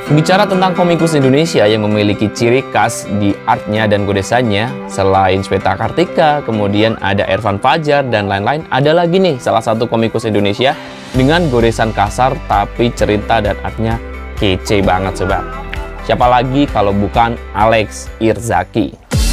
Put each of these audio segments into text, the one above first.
Bicara tentang komikus Indonesia yang memiliki ciri khas di artnya dan goresannya, selain Sweta Kartika, kemudian ada Ervan Fajar dan lain-lain, ada lagi nih salah satu komikus Indonesia dengan goresan kasar tapi cerita dan artnya kece banget sobat. Siapa lagi kalau bukan Alex Irzaki.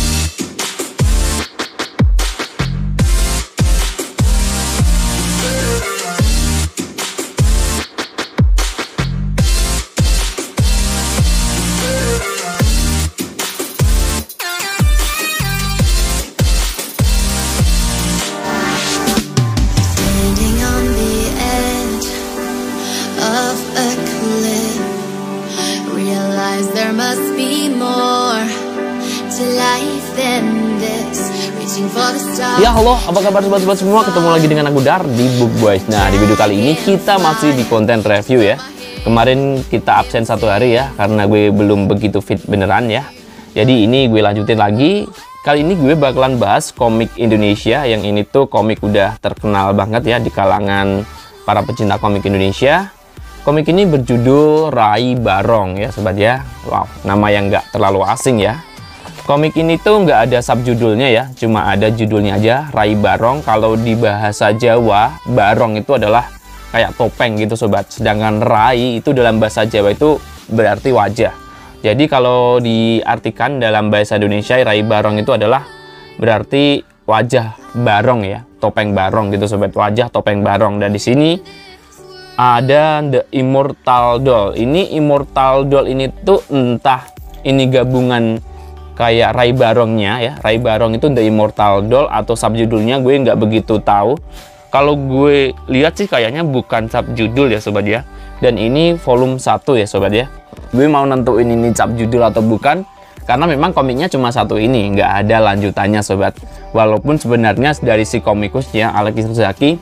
Ya halo, apa kabar sobat-sobat semua? Ketemu lagi dengan aku Dar di Book Boys. Nah, di video kali ini kita masih di konten review ya. Kemarin kita absen 1 hari ya, karena gue belum begitu fit beneran ya. Jadi ini gue lanjutin lagi. Kali ini gue bakalan bahas komik Indonesia. Yang ini tuh komik udah terkenal banget ya di kalangan para pecinta komik Indonesia. Komik ini berjudul Rai Barong ya sobat ya. Wow, nama yang nggak terlalu asing ya. Komik ini tuh nggak ada subjudulnya ya, cuma ada judulnya aja, Rai Barong. Kalau di bahasa Jawa, Barong itu adalah kayak topeng gitu sobat. Sedangkan Rai itu dalam bahasa Jawa itu berarti wajah. Jadi kalau diartikan dalam bahasa Indonesia, Rai Barong itu adalah berarti wajah barong ya, topeng barong gitu sobat, wajah topeng barong. Dan di sini ada The Immortal Doll. Ini Immortal Doll ini tuh entah ini gabungan kayak Rai Barongnya ya, Rai Barong itu The Immortal Doll atau subjudulnya gue nggak begitu tahu. Kalau gue lihat sih kayaknya bukan subjudul ya sobat ya. Dan ini volume 1 ya sobat ya. Gue mau nentuin ini subjudul atau bukan karena memang komiknya cuma satu ini, nggak ada lanjutannya sobat. Walaupun sebenarnya dari si komikusnya Alex Irzaki,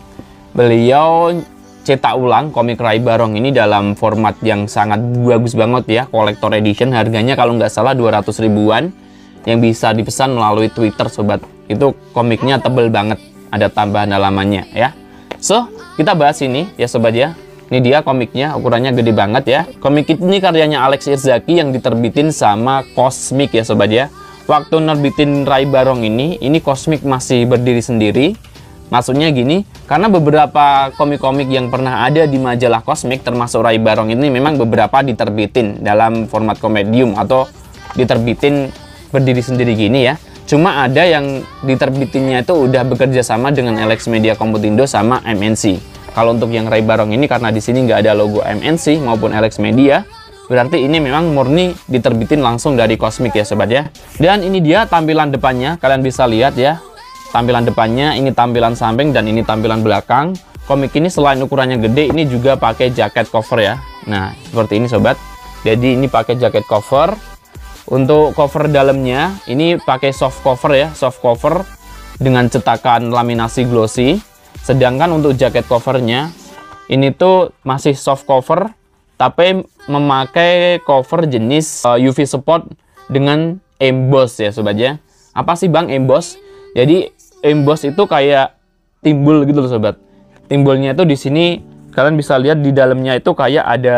beliau cetak ulang komik Rai Barong ini dalam format yang sangat bagus banget ya, collector edition. Harganya kalau nggak salah 200 ribuan yang bisa dipesan melalui Twitter sobat. Itu komiknya tebel banget, ada tambahan halamannya ya. So kita bahas ini ya sobat ya. Ini dia komiknya, ukurannya gede banget ya. Komik ini karyanya Alex Irzaki yang diterbitin sama Cosmic ya sobat ya. Waktu nerbitin Rai Barong ini Cosmic masih berdiri sendiri. Maksudnya gini, karena beberapa komik-komik yang pernah ada di majalah Cosmic termasuk Rai Barong ini memang beberapa diterbitin dalam format komedium atau diterbitin berdiri sendiri gini ya. Cuma ada yang diterbitinnya itu udah bekerja sama dengan Alex Media Komputindo sama MNC. Kalau untuk yang Rai Barong ini karena di sini nggak ada logo MNC maupun Alex Media, berarti ini memang murni diterbitin langsung dari Cosmic ya sobat ya. Dan ini dia tampilan depannya, kalian bisa lihat ya. Tampilan depannya, ini tampilan samping dan ini tampilan belakang. Komik ini selain ukurannya gede, ini juga pakai jaket cover ya. Nah, seperti ini sobat. Jadi ini pakai jaket cover. Untuk cover dalamnya, ini pakai soft cover ya, soft cover dengan cetakan laminasi glossy. Sedangkan untuk jaket covernya, ini tuh masih soft cover, tapi memakai cover jenis UV support dengan emboss ya sobat ya. Apa sih bang emboss? Jadi emboss itu kayak timbul gitu loh sobat. Timbulnya itu di sini kalian bisa lihat di dalamnya itu kayak ada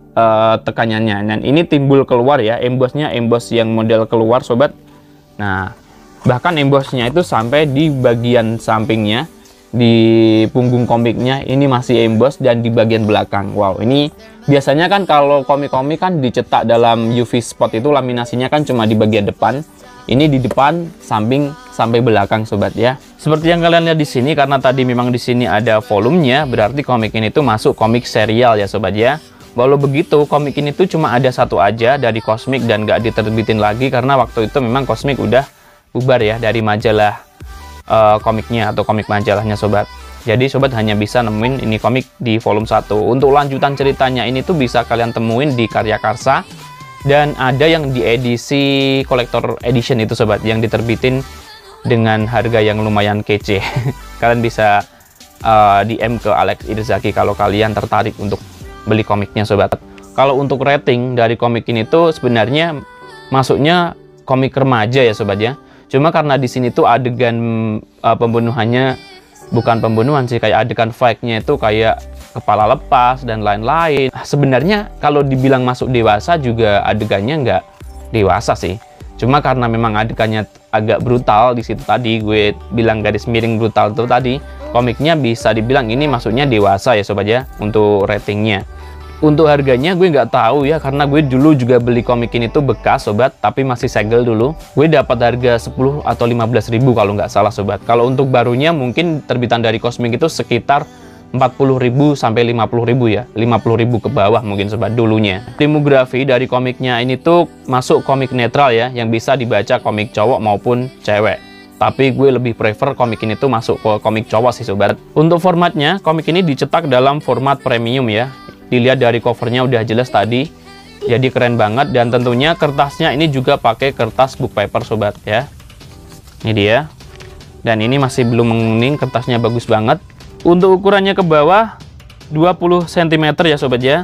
tekanannya. Dan ini timbul keluar ya, embossnya emboss yang model keluar sobat. Nah, bahkan embossnya itu sampai di bagian sampingnya, di punggung komiknya ini masih emboss dan di bagian belakang. Wow, ini biasanya kan kalau komik-komik kan dicetak dalam UV spot itu laminasinya kan cuma di bagian depan. Ini di depan, samping, sampai belakang sobat ya. Seperti yang kalian lihat di sini, karena tadi memang di sini ada volumenya, berarti komik ini tuh masuk komik serial ya sobat ya. Walau begitu, komik ini tuh cuma ada satu aja dari Cosmic dan gak diterbitin lagi karena waktu itu memang Cosmic udah bubar ya dari majalah komiknya atau komik majalahnya sobat. Jadi sobat hanya bisa nemuin ini komik di volume 1. Untuk lanjutan ceritanya ini tuh bisa kalian temuin di Karya Karsa. Dan ada yang di edisi collector edition itu sobat, yang diterbitin dengan harga yang lumayan kece. Kalian bisa DM ke Alex Irzaki kalau kalian tertarik untuk beli komiknya sobat. Kalau untuk rating dari komik ini tuh sebenarnya masuknya komik remaja ya sobat ya. Cuma karena di sini tuh adegan pembunuhannya bukan pembunuhan sih, kayak adegan fight-nya itu kayak kepala lepas dan lain-lain. Sebenarnya kalau dibilang masuk dewasa juga adegannya nggak dewasa sih. Cuma karena memang adegannya agak brutal di situ tadi, gue bilang garis miring brutal itu tadi, komiknya bisa dibilang ini masuknya dewasa ya sobat ya untuk ratingnya. Untuk harganya gue nggak tahu ya, karena gue dulu juga beli komik ini tuh bekas sobat, tapi masih segel dulu. Gue dapat harga 10 atau 15 ribu kalau nggak salah sobat. Kalau untuk barunya mungkin terbitan dari Cosmic itu sekitar 40.000 sampai 50.000 ya, 50.000 ke bawah mungkin sobat dulunya. Filmografi dari komiknya ini tuh masuk komik netral ya, yang bisa dibaca komik cowok maupun cewek. Tapi gue lebih prefer komik ini tuh masuk ke komik cowok sih sobat. Untuk formatnya, komik ini dicetak dalam format premium ya. Dilihat dari covernya udah jelas tadi, jadi keren banget. Dan tentunya kertasnya ini juga pakai kertas book paper sobat ya. Ini dia. Dan ini masih belum menguning, kertasnya bagus banget. Untuk ukurannya ke bawah 20 cm ya sobat ya,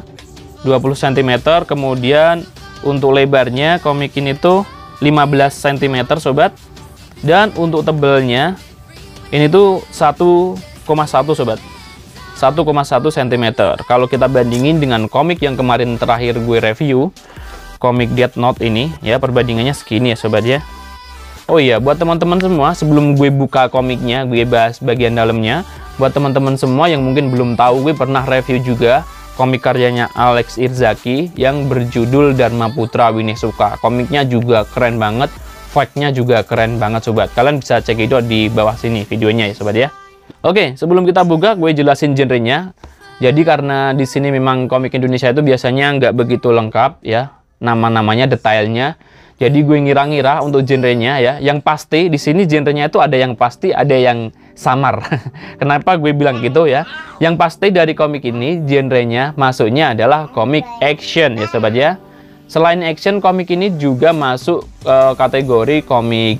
20 cm. Kemudian untuk lebarnya komik ini tuh 15 cm sobat. Dan untuk tebelnya ini tuh 1,1 sobat, 1,1 cm. Kalau kita bandingin dengan komik yang kemarin terakhir gue review, komik Death Note ini ya, perbandingannya segini ya sobat ya. Oh iya, buat teman-teman semua, sebelum gue buka komiknya, gue bahas bagian dalamnya. Buat teman-teman semua yang mungkin belum tahu, gue pernah review juga komik karyanya Alex Irzaki yang berjudul Dharma Putra Winesuka. Komiknya juga keren banget, fact-nya juga keren banget sobat. Kalian bisa cek itu di bawah sini videonya ya sobat ya. Oke, sebelum kita buka, gue jelasin genrenya. Jadi karena di sini memang komik Indonesia itu biasanya nggak begitu lengkap ya, nama-namanya, detailnya. Jadi gue ngira-ngira untuk genrenya ya. Yang pasti di sini genrenya itu ada yang pasti, ada yang samar. Kenapa gue bilang gitu ya? Yang pasti dari komik ini genrenya masuknya adalah komik action ya sobat ya. Selain action, komik ini juga masuk kategori komik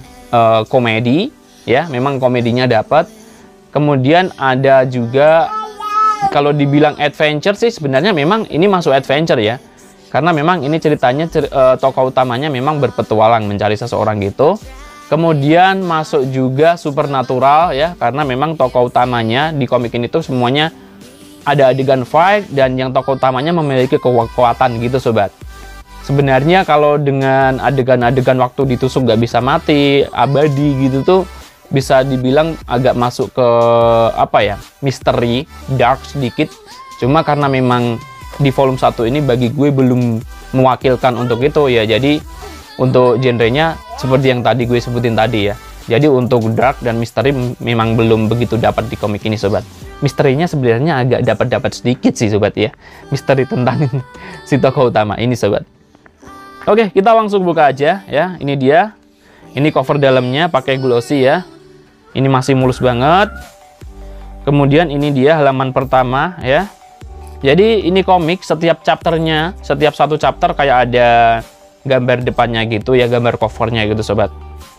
komedi ya. Memang komedinya dapat. Kemudian ada juga kalau dibilang adventure sih sebenarnya memang ini masuk adventure ya. Karena memang ini ceritanya tokoh utamanya memang berpetualang mencari seseorang gitu. Kemudian masuk juga supernatural ya, karena memang tokoh utamanya di komik ini tuh semuanya ada adegan fight dan yang tokoh utamanya memiliki kekuatan gitu sobat. Sebenarnya kalau dengan adegan-adegan waktu ditusuk nggak bisa mati, abadi gitu tuh bisa dibilang agak masuk ke apa ya, misteri, dark sedikit. Cuma karena memang di volume 1 ini bagi gue belum mewakilkan untuk itu ya, jadi untuk genrenya seperti yang tadi gue sebutin tadi ya. Jadi untuk dark dan misteri memang belum begitu dapat di komik ini sobat. Misterinya sebenarnya agak dapat sedikit sih sobat ya, misteri tentang si tokoh utama ini sobat. Oke, kita langsung buka aja ya. Ini dia, ini cover dalamnya pakai glossy ya. Ini masih mulus banget. Kemudian ini dia halaman pertama ya. Jadi ini komik, setiap chapternya, setiap satu chapter kayak ada gambar depannya gitu ya, gambar covernya gitu sobat.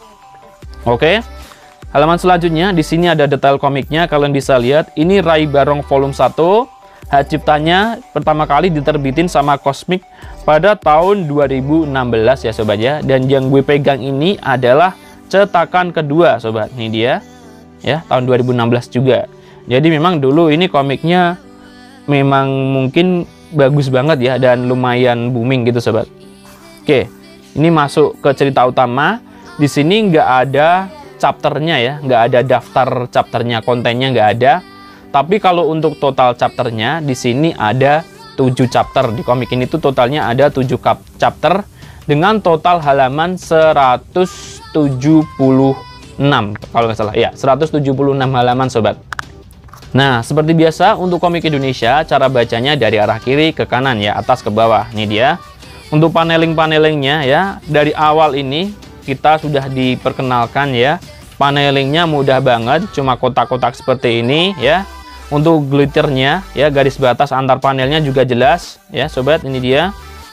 Oke, halaman selanjutnya di sini ada detail komiknya, kalian bisa lihat. Ini Rai Barong volume 1, hak ciptanya pertama kali diterbitin sama Cosmic pada tahun 2016 ya sobat ya. Dan yang gue pegang ini adalah cetakan kedua sobat. Ini dia ya, tahun 2016 juga. Jadi memang dulu ini komiknya memang mungkin bagus banget ya, dan lumayan booming gitu sobat. Oke, ini masuk ke cerita utama. Di sini nggak ada chapternya ya, nggak ada daftar chapternya, kontennya nggak ada. Tapi kalau untuk total chapternya di sini ada 7 chapter. Di komik ini tuh totalnya ada 7 chapter dengan total halaman 176 kalau nggak salah ya, 176 halaman sobat. Nah, seperti biasa untuk komik Indonesia, cara bacanya dari arah kiri ke kanan ya, atas ke bawah. Ini dia. Untuk paneling-panelingnya ya, dari awal ini kita sudah diperkenalkan ya. Panelingnya mudah banget, cuma kotak-kotak seperti ini ya. Untuk glitternya ya, garis batas antar panelnya juga jelas ya sobat, ini dia.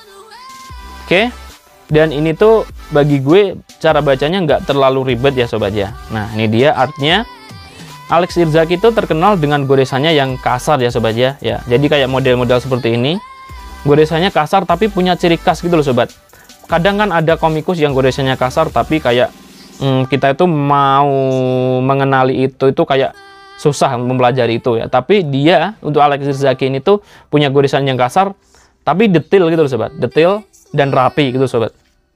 Oke. Dan ini tuh bagi gue cara bacanya nggak terlalu ribet ya sobat ya. Nah, ini dia artnya. Alex Irzaki itu terkenal dengan goresannya yang kasar ya sobat ya. Jadi kayak model-model seperti ini, goresannya kasar tapi punya ciri khas gitu loh sobat. Kadang kan ada komikus yang goresannya kasar tapi kayak kita itu mau mengenali itu kayak susah mempelajari itu ya. Tapi dia untuk Alexis Zaki ini tuh punya gorisan yang kasar tapi detail gitu loh sobat, detail dan rapi gitu sobat.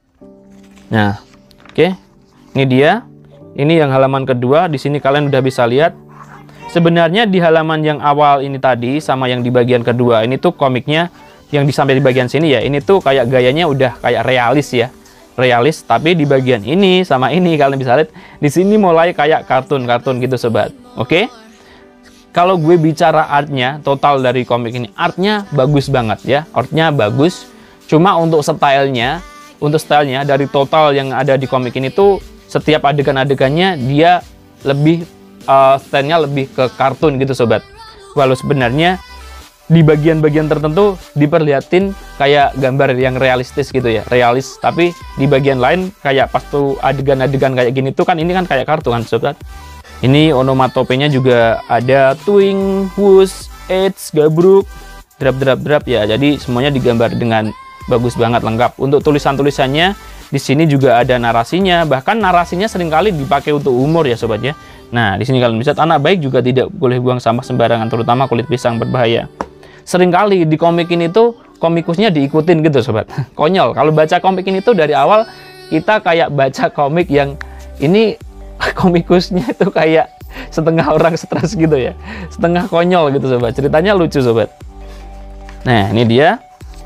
Nah, oke. Ini dia. Ini yang halaman kedua. Di sini kalian udah bisa lihat. Sebenarnya di halaman yang awal ini tadi sama yang di bagian kedua ini tuh komiknya yang sampai di bagian sini ya. Ini tuh kayak gayanya udah kayak realis ya. Realis, tapi di bagian ini sama ini kalian bisa lihat di sini mulai kayak kartun-kartun gitu sobat. Oke. Kalau gue bicara artnya, total dari komik ini, artnya bagus banget ya. Artnya bagus. Cuma untuk stylenya dari total yang ada di komik ini tuh setiap adegan-adegannya dia lebih stylenya lebih ke kartun gitu sobat. Walau sebenarnya di bagian-bagian tertentu diperlihatin kayak gambar yang realistis gitu ya, realis. Tapi di bagian lain kayak pas tuh adegan-adegan kayak gini tuh kan ini kan kayak kartun kan sobat. Ini onomatopenya juga ada twing, whoosh, edge, gabruk, drap ya. Jadi semuanya digambar dengan bagus banget, lengkap. Untuk tulisan-tulisannya di sini juga ada narasinya. Bahkan narasinya seringkali dipakai untuk humor ya sobat ya. Nah, di sini kalian bisa anak baik juga tidak boleh buang sampah sembarangan, terutama kulit pisang berbahaya. Seringkali di komik ini tuh komikusnya diikutin gitu sobat. Konyol. Kalau baca komik ini tuh dari awal kita kayak baca komik yang ini komikusnya itu kayak setengah orang stres gitu ya, setengah konyol gitu sobat. Ceritanya lucu sobat. Nah, ini dia.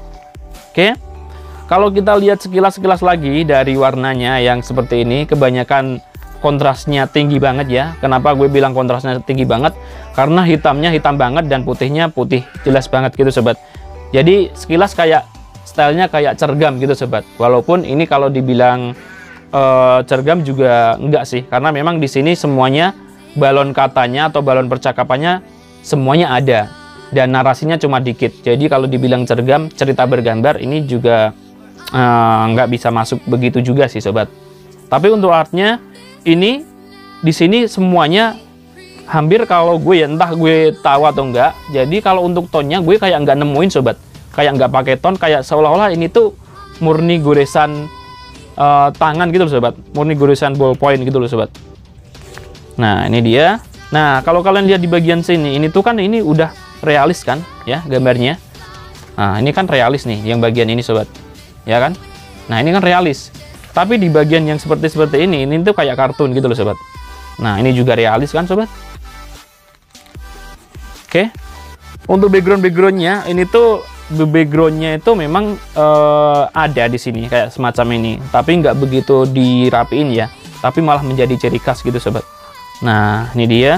Oke. Kalau kita lihat sekilas-sekilas lagi dari warnanya yang seperti ini, kebanyakan kontrasnya tinggi banget ya. Kenapa gue bilang kontrasnya tinggi banget? Karena hitamnya hitam banget dan putihnya putih jelas banget gitu sobat. Jadi sekilas kayak stylenya kayak cergam gitu sobat. Walaupun ini kalau dibilang cergam juga enggak sih, karena memang di sini semuanya balon katanya atau balon percakapannya semuanya ada dan narasinya cuma dikit. Jadi kalau dibilang cergam, cerita bergambar ini juga nggak bisa masuk begitu juga sih sobat. Tapi untuk artnya ini di sini semuanya hampir, kalau gue ya entah gue tahu atau enggak. Jadi kalau untuk tonnya gue kayak nggak nemuin sobat, kayak nggak pakai ton, kayak seolah-olah ini tuh murni goresan tangan gitu loh sobat, murni goresan ballpoint gitu loh sobat. Nah, ini dia. Nah, kalau kalian lihat di bagian sini, ini tuh kan ini udah realis kan ya gambarnya. Nah, ini kan realis nih yang bagian ini sobat, ya kan. Nah, ini kan realis, tapi di bagian yang seperti ini tuh kayak kartun gitu loh sobat. Nah, ini juga realis kan sobat. Oke. Untuk backgroundnya ini tuh backgroundnya itu memang ada di sini kayak semacam ini, tapi nggak begitu dirapiin ya, tapi malah menjadi ciri khas gitu sobat. Nah, ini dia.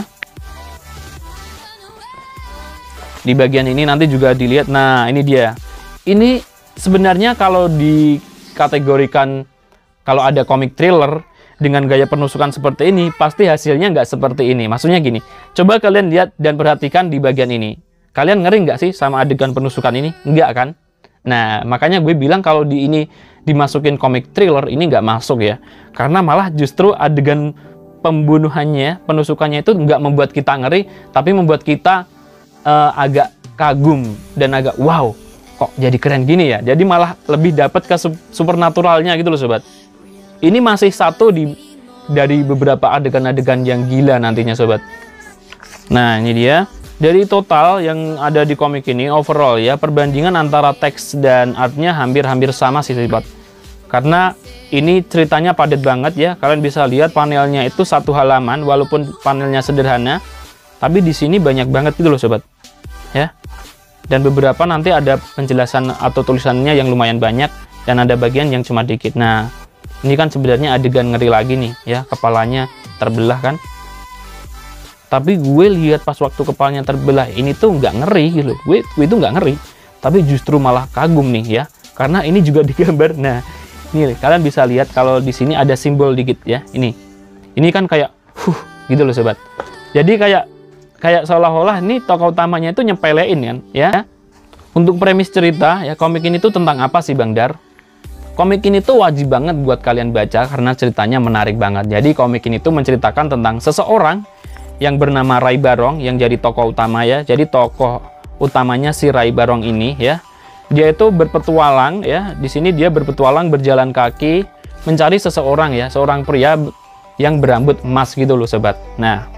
Di bagian ini nanti juga dilihat. Nah, ini dia. Ini sebenarnya kalau dikategorikan, kalau ada komik thriller dengan gaya penusukan seperti ini, pasti hasilnya nggak seperti ini. Maksudnya gini, coba kalian lihat dan perhatikan di bagian ini. Kalian ngeri nggak sih sama adegan penusukan ini? Enggak kan? Nah, makanya gue bilang kalau di ini dimasukin komik thriller, ini nggak masuk ya. Karena malah justru adegan pembunuhannya, penusukannya itu nggak membuat kita ngeri, tapi membuat kita agak kagum dan agak wow, kok jadi keren gini ya. Jadi malah lebih dapat ke supernaturalnya gitu loh sobat. Ini masih satu dari beberapa adegan-adegan yang gila nantinya sobat. Nah, ini dia. Dari total yang ada di komik ini overall ya, perbandingan antara teks dan artnya hampir sama sih sobat. Karena ini ceritanya padat banget ya. Kalian bisa lihat panelnya itu satu halaman, walaupun panelnya sederhana, tapi di sini banyak banget gitu loh sobat. Ya. Dan beberapa nanti ada penjelasan atau tulisannya yang lumayan banyak, dan ada bagian yang cuma dikit. Nah, ini kan sebenarnya adegan ngeri lagi nih ya, kepalanya terbelah kan. Tapi gue lihat pas waktu kepalanya terbelah ini tuh nggak ngeri gitu. Gue itu nggak ngeri, tapi justru malah kagum nih ya, karena ini juga digambar. Nah, ini kalian bisa lihat kalau di sini ada simbol dikit ya. Ini kan kayak gitu loh sobat. Jadi kayak seolah-olah ini tokoh utamanya itu nyepelein kan ya. Untuk premis cerita ya, komik ini tuh tentang apa sih Bang Dar? Komik ini tuh wajib banget buat kalian baca karena ceritanya menarik banget. Jadi komik ini tuh menceritakan tentang seseorang yang bernama Ray Barong yang jadi tokoh utama ya. Jadi tokoh utamanya si Ray Barong ini ya. Dia itu berpetualang ya. Di sini dia berpetualang berjalan kaki mencari seseorang ya, seorang pria yang berambut emas gitu loh sobat. Nah,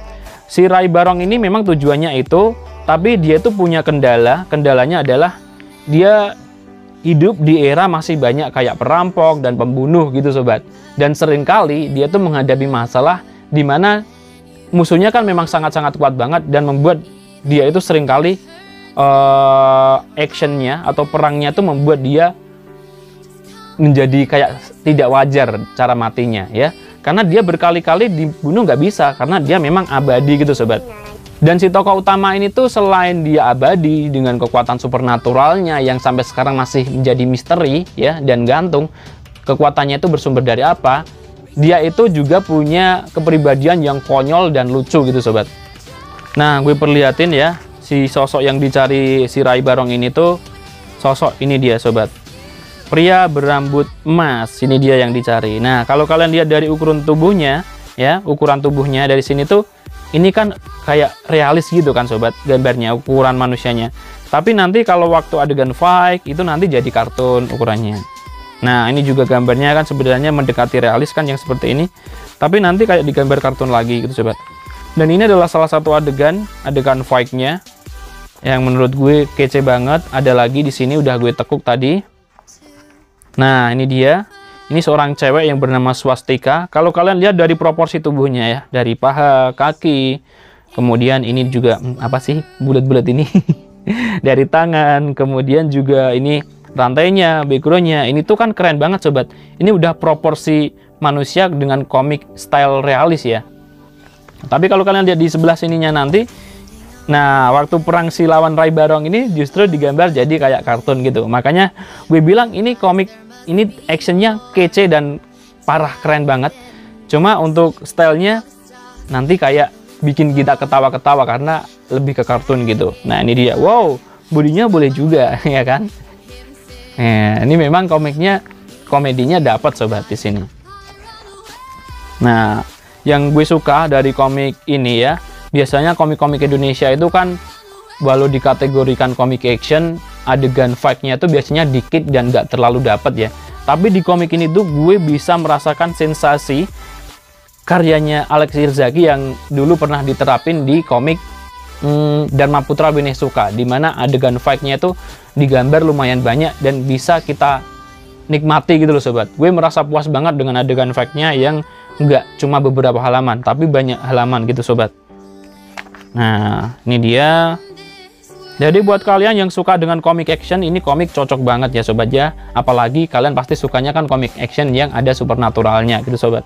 si Ray Barong ini memang tujuannya itu, tapi dia itu punya kendalanya adalah dia hidup di era masih banyak kayak perampok dan pembunuh gitu sobat. Dan seringkali dia tuh menghadapi masalah di mana musuhnya kan memang sangat-sangat kuat banget dan membuat dia itu seringkali actionnya atau perangnya tuh membuat dia menjadi kayak tidak wajar cara matinya ya. Karena dia berkali-kali dibunuh nggak bisa karena dia memang abadi gitu sobat. Dan si tokoh utama ini tuh selain dia abadi dengan kekuatan supernaturalnya yang sampai sekarang masih menjadi misteri ya dan gantung, kekuatannya itu bersumber dari apa? Dia itu juga punya kepribadian yang konyol dan lucu gitu sobat. Nah, gue perlihatin ya, si sosok yang dicari si Ray Barong ini tuh sosok ini dia sobat. Pria berambut emas, ini dia yang dicari. Nah, kalau kalian lihat dari ukuran tubuhnya ya, ukuran tubuhnya dari sini tuh ini kan kayak realis gitu kan sobat, gambarnya, ukuran manusianya. Tapi nanti kalau waktu adegan fight itu nanti jadi kartun ukurannya. Nah, ini juga gambarnya kan sebenarnya mendekati realis kan yang seperti ini. Tapi nanti kayak digambar kartun lagi gitu sobat. Dan ini adalah salah satu adegan fight-nya yang menurut gue kece banget. Ada lagi di sini udah gue tekuk tadi. Nah, ini dia. Ini seorang cewek yang bernama Swastika. Kalau kalian lihat dari proporsi tubuhnya ya, dari paha, kaki, kemudian ini juga apa sih bulat-bulat ini dari tangan, kemudian juga ini rantainya, backgroundnya, ini tuh kan keren banget sobat. Ini udah proporsi manusia dengan komik style realis ya. Tapi kalau kalian lihat di sebelah sininya nanti, nah waktu perang si lawan Ray Barong ini justru digambar jadi kayak kartun gitu. Makanya gue bilang ini komik, ini actionnya kece dan parah, keren banget. Cuma untuk stylenya nanti kayak bikin kita ketawa-ketawa karena lebih ke kartun gitu. Nah ini dia, wow, bodinya boleh juga ya kan. Nah ini memang komedinya dapat sobat di sini. Nah yang gue suka dari komik ini ya, biasanya komik-komik Indonesia itu kan walau dikategorikan komik action, adegan fight-nya itu biasanya dikit dan nggak terlalu dapat ya. Tapi di komik ini tuh gue bisa merasakan sensasi karyanya Alex Irzaki yang dulu pernah diterapin di komik Dharma Putra Benesuka, di mana adegan fight-nya itu digambar lumayan banyak dan bisa kita nikmati gitu loh sobat. Gue merasa puas banget dengan adegan fight-nya yang nggak cuma beberapa halaman, tapi banyak halaman gitu sobat. Nah, ini dia. Jadi buat kalian yang suka dengan komik action, ini komik cocok banget ya sobat ya. Apalagi kalian pasti sukanya kan komik action yang ada supernaturalnya gitu sobat.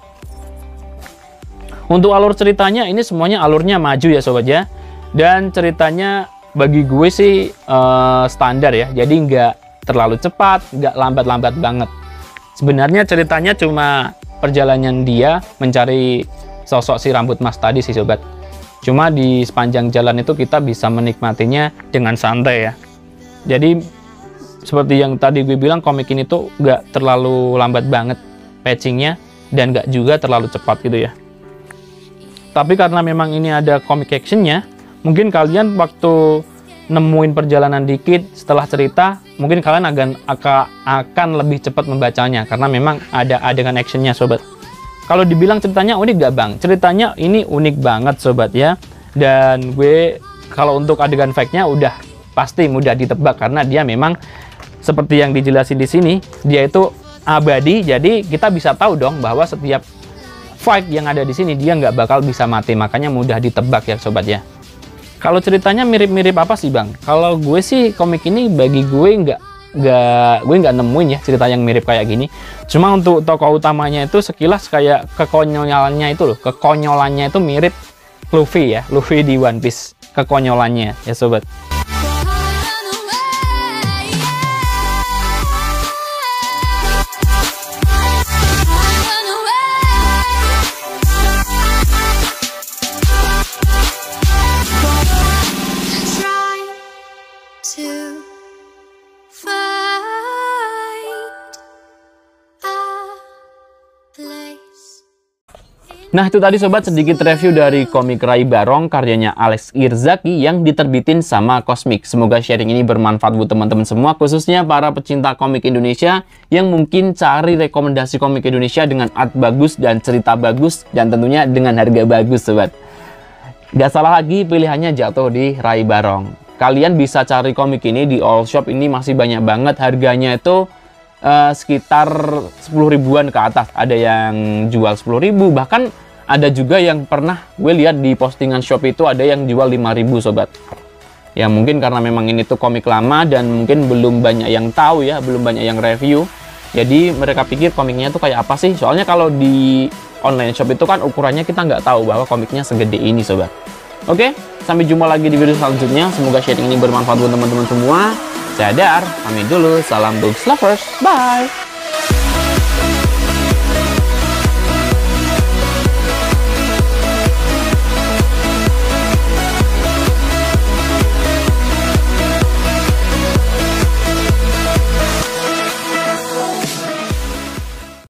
Untuk alur ceritanya, ini semuanya alurnya maju ya sobat ya. Dan ceritanya bagi gue sih standar ya. Jadi nggak terlalu cepat, nggak lambat-lambat banget. Sebenarnya ceritanya cuma perjalanan dia mencari sosok si rambut emas tadi sih sobat. Cuma di sepanjang jalan itu kita bisa menikmatinya dengan santai ya. Jadi seperti yang tadi gue bilang, komik ini tuh nggak terlalu lambat banget patchingnya dan nggak juga terlalu cepat gitu ya. Tapi karena memang ini ada komik actionnya, mungkin kalian waktu nemuin perjalanan dikit setelah cerita, mungkin kalian akan lebih cepat membacanya karena memang ada adegan actionnya sobat. Kalau dibilang ceritanya unik gak bang? Ceritanya ini unik banget sobat ya. Dan gue kalau untuk adegan fight-nya udah pasti mudah ditebak karena dia memang seperti yang dijelasin di sini, dia itu abadi. Jadi kita bisa tahu dong bahwa setiap fight yang ada di sini dia nggak bakal bisa mati. Makanya mudah ditebak ya sobat ya. Kalau ceritanya mirip-mirip apa sih bang? Kalau gue sih komik ini bagi gue nggak nemuin ya cerita yang mirip kayak gini. Cuma untuk tokoh utamanya itu sekilas kayak kekonyolannya itu mirip Luffy ya, Luffy di One Piece, kekonyolannya ya sobat. Nah itu tadi sobat sedikit review dari komik Ray Barong karyanya Alex Irzaki yang diterbitin sama Cosmic. Semoga sharing ini bermanfaat buat teman-teman semua, khususnya para pecinta komik Indonesia yang mungkin cari rekomendasi komik Indonesia dengan art bagus dan cerita bagus dan tentunya dengan harga bagus sobat. Gak salah lagi pilihannya jatuh di Ray Barong. Kalian bisa cari komik ini di all shop, ini masih banyak banget. Harganya itu sekitar 10 ribuan ke atas. Ada yang jual 10 ribu, bahkan ada juga yang pernah gue lihat di postingan shop itu ada yang jual 5 ribu sobat. Ya mungkin karena memang ini tuh komik lama dan mungkin belum banyak yang tahu ya, belum banyak yang review. Jadi mereka pikir komiknya tuh kayak apa sih? Soalnya kalau di online shop itu kan ukurannya kita nggak tahu bahwa komiknya segede ini sobat. Oke, sampai jumpa lagi di video selanjutnya. Semoga sharing ini bermanfaat buat teman-teman semua. Saya Dar, pamit dulu. Salam books lovers. Bye.